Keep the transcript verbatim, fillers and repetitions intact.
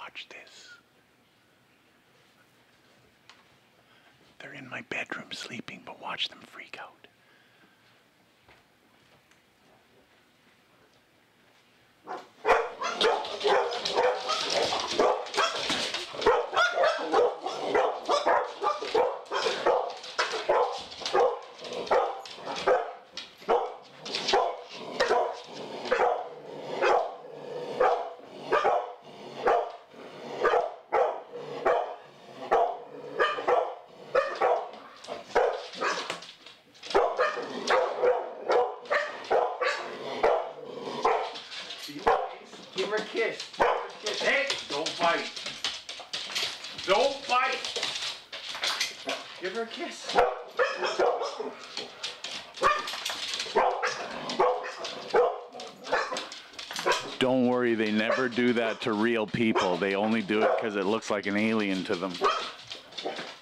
Watch this. They're in my bedroom sleeping, but watch them freak out. Give her a kiss. Give her a kiss. Hey, don't bite. Don't bite. Give her a kiss. Don't worry, they never do that to real people. They only do it because it looks like an alien to them.